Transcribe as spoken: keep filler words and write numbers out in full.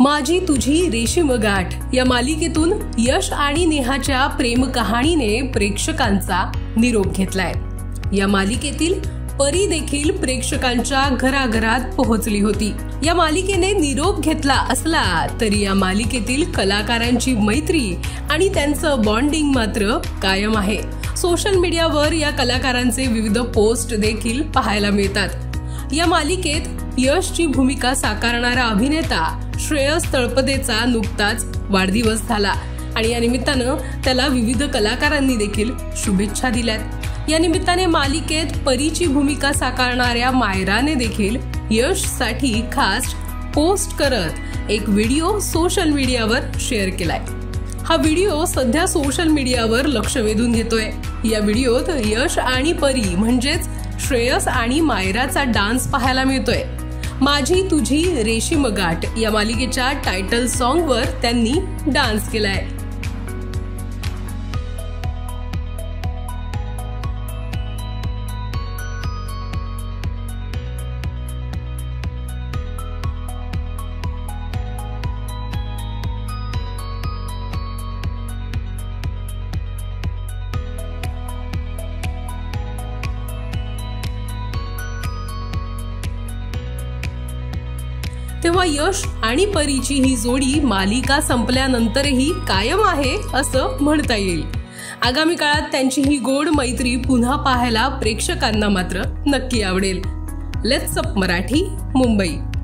माझी तुझी रेशीम गाठ या मालिकेतून यश आणि नेहाच्या प्रेम कहाणीने प्रेक्षकांचा निरोप घेतलाय। या मालिकेतील परी देखील प्रेक्षकांच्या घराघरात पोहोचली होती। या मालिकेने निरोप घेतला असला तरी या मालिकेतील कलाकारांची मैत्री आणि त्यांचं बॉन्डिंग मात्र कायम आहे। सोशल मीडियावर या कलाकारांचे विविध पोस्ट देखील पाहायला मिळतात। या मालिकेत यशची भूमिका साकारणारा अभिनेता श्रेयस तळपदेचा नुकताच वाढदिवस झाला आणि या निमित्तानं त्याला विविध कलाकारांनी देखील शुभेच्छा दिल्यात। या निमित्ताने मालिकेत परीची भूमिका साकारणाऱ्या मायराने देखील यशसाठी खास पोस्ट करत एक व्हिडिओ सोशल मीडियावर शेअर केलाय। हा व्हिडिओ सध्या सोशल मीडियावर लक्ष वेधून घेतोय। या व्हिडिओत यश आणि परी म्हणजेच श्रेयस आणि मायराचा डान्स पाहायला मिळतोय। माझी तुझी रेशीम गाठ या मालिकेच्या टायटल सॉन्गवर त्यांनी डान्स केलाय। तेव्हा यश आणि परीची ही जोडी मालिका संपल्यानंतरही कायम आहे असं म्हणता येईल। आगामी काळात त्यांची ही गोड मैत्री पुन्हा पाहायला प्रेक्षकांना मात्र नक्की आवडेल। Let's up Marathi, Mumbai.